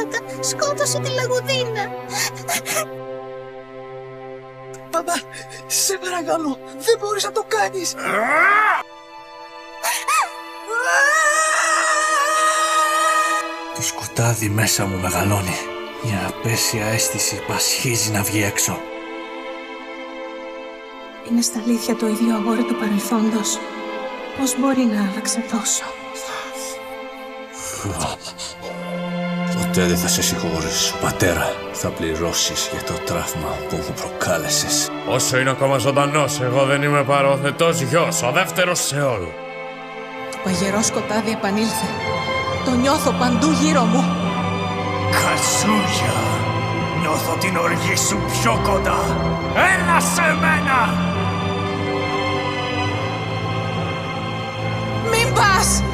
Μαλάκα, σκότωσε τη Λαγουδίνα. Μαμά, σε παρακαλώ, δεν μπορείς να το κάνεις. Το σκοτάδι μέσα μου μεγαλώνει. Μια απέσια αίσθηση πασχίζει να βγει έξω. Είναι στα αλήθεια το ίδιο αγόρι του παρελθόντος. Πώς μπορεί να άλλαξε τόσο? Ποτέ δεν θα σε συγχωρήσω, πατέρα. Θα πληρώσεις για το τραύμα που μου προκάλεσες. Όσο είναι ακόμα ζωντανός, εγώ δεν είμαι παροθετός γιος, ο δεύτερος σε όλο. Το παγερό σκοτάδι επανήλθε. Το νιώθω παντού γύρω μου. Καζούλια, νιώθω την οργή σου πιο κοντά. Έλα σε μένα! Μην πας!